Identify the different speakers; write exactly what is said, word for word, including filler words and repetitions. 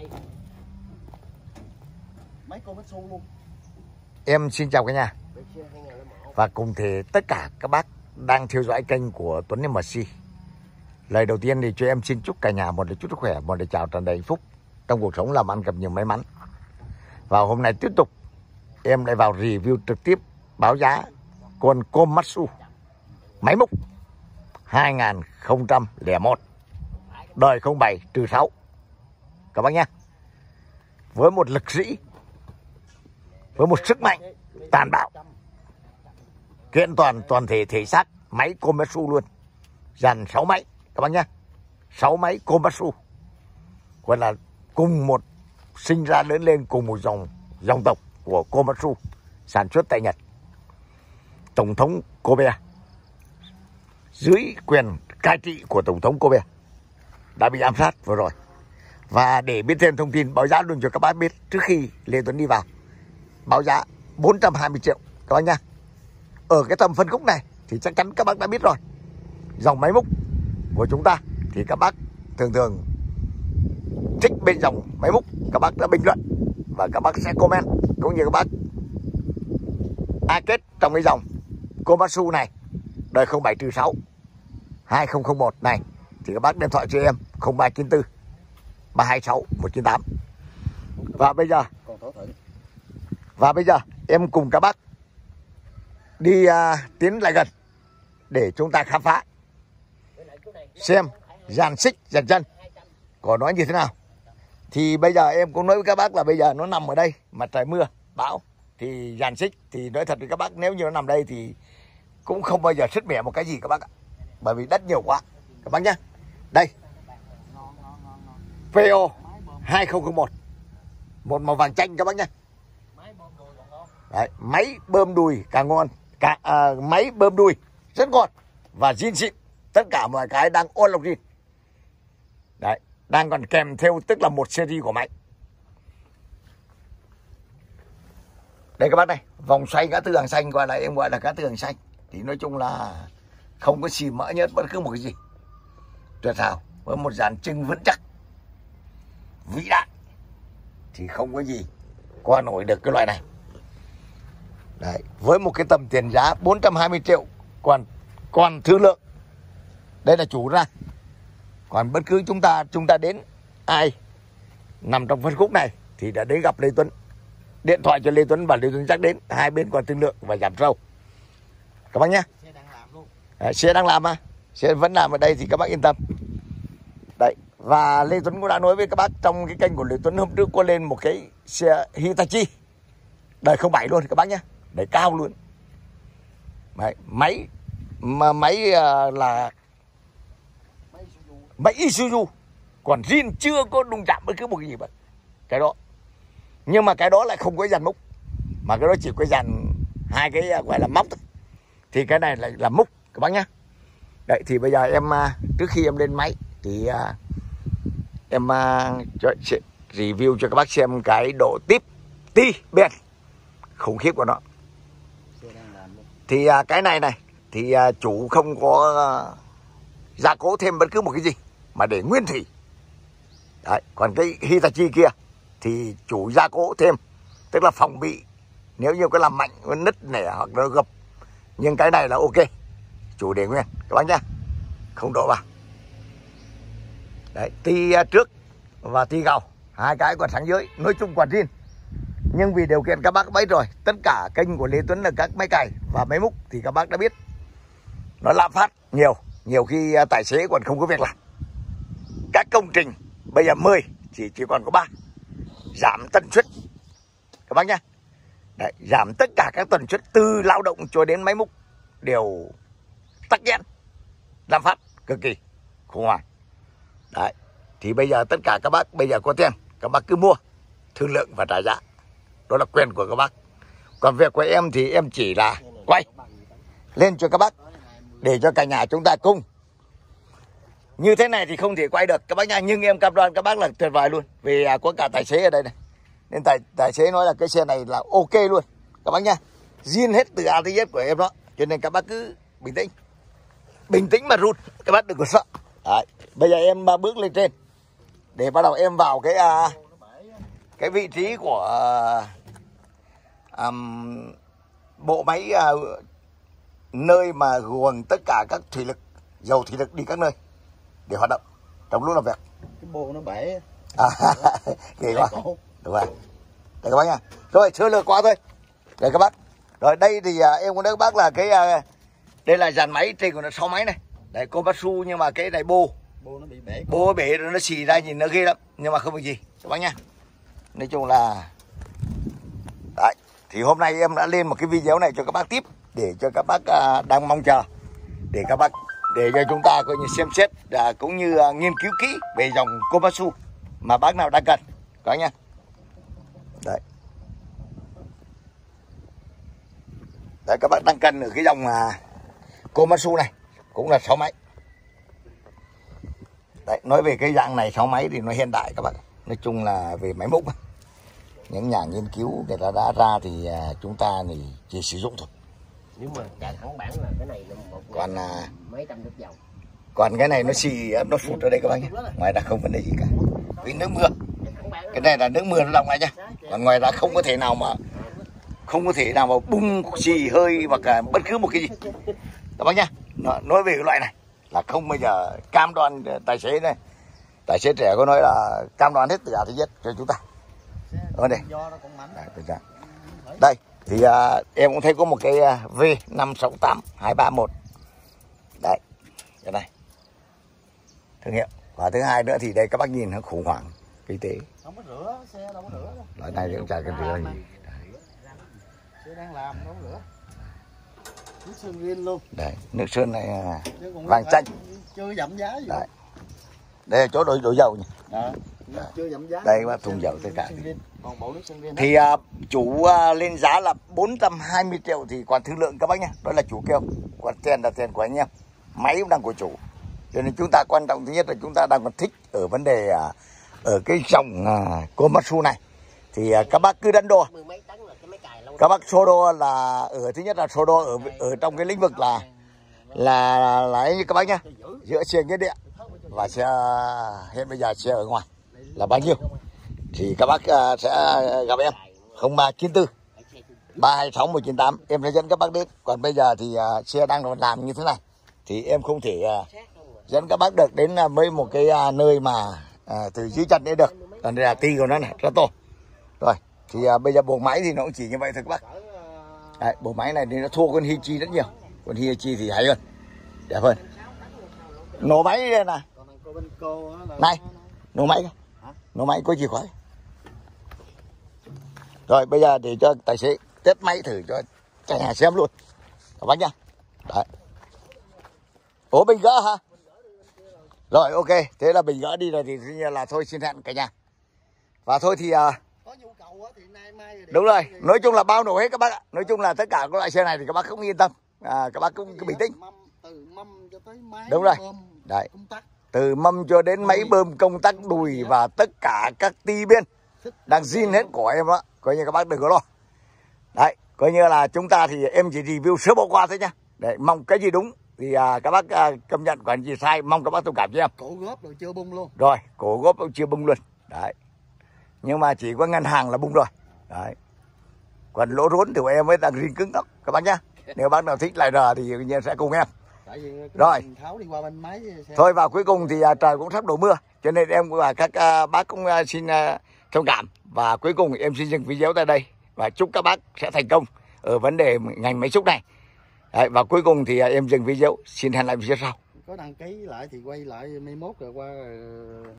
Speaker 1: Mấy con bách xu luôn.
Speaker 2: Em xin chào cả nhà. Và cùng thể tất cả các bác đang theo dõi kênh của Tuấn em xê. Lời đầu tiên thì cho em xin chúc cả nhà một lời chúc sức khỏe, một lời chào tràn đầy hạnh phúc trong cuộc sống, làm ăn gặp nhiều may mắn. Và hôm nay tiếp tục em lại vào review trực tiếp báo giá con Komatsu máy múc hai không không một đời không bảy trừ sáu các bác nhé. Với một lực sĩ, với một sức mạnh tàn bạo, kiện toàn toàn thể thể xác máy Komatsu luôn, dàn sáu máy các bác nhé. Sáu máy Komatsu gọi là cùng một, sinh ra lớn lên cùng một dòng dòng tộc của Komatsu, sản xuất tại Nhật. Tổng thống Kobe dưới quyền cai trị của Tổng thống Kobe đã bị ám sát vừa rồi. Và để biết thêm thông tin, báo giá luôn cho các bác biết trước khi Lê Tuấn đi vào. Báo giá bốn trăm hai mươi triệu các bác nhá. Ở cái tầm phân khúc này thì chắc chắn các bác đã biết rồi. Dòng máy múc của chúng ta thì các bác thường thường trích bên dòng máy múc, các bác đã bình luận và các bác sẽ comment, cũng như các bác a kết trong cái dòng Komatsu này đời không bảy trừ sáu hai không không một này thì các bác điện thoại cho em không ba chín tư ba hai sáu một chín tám. Và bây giờ và bây giờ em cùng các bác đi uh, tiến lại gần để chúng ta khám phá xem dàn xích dàn chân của nó như thế nào. Thì bây giờ em cũng nói với các bác là bây giờ nó nằm ở đây mà trời mưa bão thì dàn xích thì nói thật với các bác, nếu như nó nằm đây thì cũng không bao giờ sứt mẻ một cái gì các bác ạ, bởi vì đất nhiều quá các bác nhé. Đây pê o hai không không một, một màu vàng chanh các bác nhé. Đấy, máy bơm đùi càng ngon, cả à, máy bơm đùi rất ngon và zin xịn, tất cả mọi cái đang on lọc zin. Đấy, đang còn kèm theo tức là một series của máy. Đây các bác này, vòng xoay cá tư hàng xanh, gọi là em gọi là cá tư hàng xanh. Thì nói chung là không có xì mỡ nhất bất cứ một cái gì. Tuyệt hảo, với một dàn trưng vững chắc, vĩ đại thì không có gì qua nổi được cái loại này. Đấy, với một cái tầm tiền giá bốn trăm hai mươi triệu còn còn thương lượng. Đây là chủ ra. Còn bất cứ chúng ta chúng ta đến ai nằm trong phân khúc này thì đã đến gặp Lê Tuấn, điện thoại cho Lê Tuấn và Lê Tuấn chắc đến, hai bên còn thương lượng và giảm sâu các bác nhé. Xe đang làm luôn. Đấy, xe đang làm mà, xe vẫn làm ở đây thì các bác yên tâm. Đấy, và Lê Tuấn cũng đã nói với các bác trong cái kênh của Lê Tuấn hôm trước có lên một cái xe Hitachi đời không bảy luôn các bác nhé, đời cao luôn. Đấy, máy mà máy uh, là máy Isuzu, còn zin chưa có đụng chạm bất cứ một cái gì vậy cái đó. Nhưng mà cái đó lại không có dàn múc, mà cái đó chỉ có dàn hai cái gọi là móc thôi. Thì cái này lại là múc các bác nhé. Đấy, thì bây giờ em trước khi em lên máy thì uh, em uh, cho, review cho các bác xem cái độ tiếp ti bền khủng khiếp của nó. Thì uh, cái này này thì uh, chủ không có uh, gia cố thêm bất cứ một cái gì mà để nguyên thủy. Đấy, còn cái Hitachi kia thì chủ gia cố thêm, tức là phòng bị nếu như có làm mạnh nó nứt nẻ hoặc nó gập. Nhưng cái này là ok, chủ để nguyên các bác nhá, không đổ vào. Đấy, ti trước và ti gầu hai cái còn sáng dưới, nói chung còn zin. Nhưng vì điều kiện các bác biết rồi, tất cả kênh của Lê Tuấn là các máy cày và máy múc thì các bác đã biết nó lạm phát nhiều, nhiều khi tài xế còn không có việc làm. Các công trình bây giờ mười chỉ chỉ còn có ba, giảm tần suất các bác nhá. Đấy, giảm tất cả các tần suất từ lao động cho đến máy múc đều tắc nghẽn, lạm phát cực kỳ khủng hoảng. Đấy, thì bây giờ tất cả các bác bây giờ có tiền các bác cứ mua, thương lượng và trả giá, đó là quyền của các bác. Còn việc của em thì em chỉ là quay lên cho các bác để cho cả nhà chúng ta cùng. Như thế này thì không thể quay được các bác nha, nhưng em cam đoan các bác là tuyệt vời luôn, vì có cả tài xế ở đây này, nên tài tài xế nói là cái xe này là ok luôn các bác nha, zin hết từ A tới Z của em đó, cho nên các bác cứ bình tĩnh, bình tĩnh mà rút, các bác đừng có sợ. Đấy, bây giờ em bước lên trên để bắt đầu em vào cái uh, cái vị trí của um, bộ máy uh, nơi mà guồng tất cả các thủy lực, dầu thủy lực đi các nơi để hoạt động trong lúc làm việc.
Speaker 1: Cái bô nó bể.
Speaker 2: À, kỳ quá. Đúng rồi. Đây các bác nha. Rồi sơ lược qua thôi. Đây các bác. Rồi đây thì uh, em có nói các bác là cái uh, đây là dàn máy trên của nó sáu máy này. Đấy Komatsu nhưng mà cái này bô.
Speaker 1: Bô nó bị bể.
Speaker 2: Bô bể rồi nó xì ra nhìn nó ghê lắm, nhưng mà không có gì các bác nha. Nói chung là đấy, thì hôm nay em đã lên một cái video này cho các bác tiếp để cho các bác uh, đang mong chờ để các bác để cho chúng ta coi như xem xét uh, cũng như uh, nghiên cứu kỹ về dòng Komatsu mà bác nào đang cần các bác nha. Đấy. Đấy các bác đang cần ở cái dòng uh, Komatsu này cũng là sáu máy. Đấy, nói về cái dạng này sáu máy thì nó hiện đại các bạn. Nói chung là về máy múc những nhà nghiên cứu người ta đã ra thì uh, chúng ta thì chỉ sử dụng thôi.
Speaker 3: Nếu mà chạy thẳng bản là cái này là một
Speaker 2: còn uh,
Speaker 3: mấy trăm lít dầu.
Speaker 2: Còn cái này nó xì nó phụt ở đây các bác nhé. Ngoài ra không vấn đề gì cả. Vì nước mưa. Cái này là nước mưa nó lọc này nhá. Còn ngoài ra không có thể nào mà không có thể nào mà bung xì hơi hoặc là bất cứ một cái gì các bác nhá. Nói về cái loại này là không bao giờ cam đoan tài xế này, tài xế trẻ có nói là cam đoan hết từ A tới Z cho chúng ta. Ở đây. Đây, đây thì uh, em cũng thấy có một cái uh, V năm sáu tám hai ba một. Đấy. Cái này. Thương hiệu. Và thứ hai nữa thì đây các bác nhìn nó khủng hoảng kinh tế.
Speaker 1: Không có rửa, xe đâu có rửa đâu.
Speaker 2: Loại này cũng chả cần rửa gì.
Speaker 1: Xe đang làm đâu có rửa. Nước sơn riêng luôn.
Speaker 2: Đây, nước sơn này uh, vàng chanh.
Speaker 1: Chưa giảm giá gì.
Speaker 2: Đấy. Đây là chỗ đổ, đổ dầu nhỉ.
Speaker 1: Đó. Chưa giảm giá.
Speaker 2: Đây là thùng dầu tất cả.
Speaker 1: Còn bộ nước sơn riêng.
Speaker 2: Thì uh, chủ uh, lên giá là bốn trăm hai mươi triệu thì còn thương lượng các bác nhé. Đó là chủ kêu. Còn tiền là tiền của anh em. Máy cũng đang của chủ. Cho nên chúng ta quan trọng thứ nhất là chúng ta đang còn thích ở vấn đề uh, ở cái dòng uh, Komatsu này. Thì uh, các bác cứ đánh đo. Các bác số đo là ở thứ nhất là số đo ở ở trong cái lĩnh vực là là là, là như các bác nhá. Giữa xe nghĩa địa và xe hiện bây giờ xe ở ngoài là bao nhiêu thì các bác uh, sẽ gặp em không ba chín tư ba hai sáu một chín tám, em sẽ dẫn các bác đến. Còn bây giờ thì uh, xe đang làm như thế này thì em không thể uh, dẫn các bác được đến uh, mấy một cái uh, nơi mà uh, từ dưới chân đến được. Còn đây là ti của nó này rất to rồi. Thì uh, bây giờ bộ máy thì nó cũng chỉ như vậy thôi các bác. Đấy, bộ máy này thì nó thua con Hichi rất nhiều. Con Hichi thì hay hơn, đẹp hơn. Nổ máy đây nè. Này, nổ máy. Nổ máy có chìa khóa. Rồi bây giờ để cho tài xế test máy thử cho cả nhà xem luôn các bác nhá. Đấy. Ủa bình gỡ hả? Rồi ok, thế là bình gỡ đi rồi thì là thôi xin hẹn cả nhà. Và thôi thì uh,
Speaker 1: có nhu cầu thì nay mai rồi.
Speaker 2: Đúng rồi, nói chung là bao nổ hết các bác ạ. Nói chung là tất cả các loại xe này thì các bác không yên tâm. À, các bác cũng cứ bình tĩnh.
Speaker 1: Từ mâm cho tới máy.
Speaker 2: Đúng rồi. Đấy. Từ mâm cho đến máy bơm công tắc đùi và tất cả các ti bên đang zin hết của em đó. Coi như các bác đừng có lo. Đấy, coi như là chúng ta thì em chỉ review sơ bộ qua thôi nhá. Đấy, mong cái gì đúng thì à, các bác à, công nhận, còn gì sai mong các bác thông cảm cho em.
Speaker 1: Cổ góp rồi chưa bung luôn.
Speaker 2: Rồi, cổ góp chưa bung luôn. Đấy. Nhưng mà chỉ có ngân hàng là bung rồi. Đấy. Còn lỗ rốn thì em mới đang riêng cứng đó các bác nhá. Nếu bác nào thích lại rờ thì tự nhiên sẽ cùng em. Rồi.
Speaker 1: Tháo đi qua bên máy xe.
Speaker 2: Thôi và cuối cùng thì à, trời cũng sắp đổ mưa, cho nên em và các à, bác cũng à, xin à, thông cảm. Và cuối cùng em xin dừng video tại đây và chúc các bác sẽ thành công ở vấn đề ngành máy xúc này. Đấy, và cuối cùng thì à, em dừng video, xin hẹn lại video sau.
Speaker 1: Có đăng ký lại thì quay lại mai mốt rồi qua.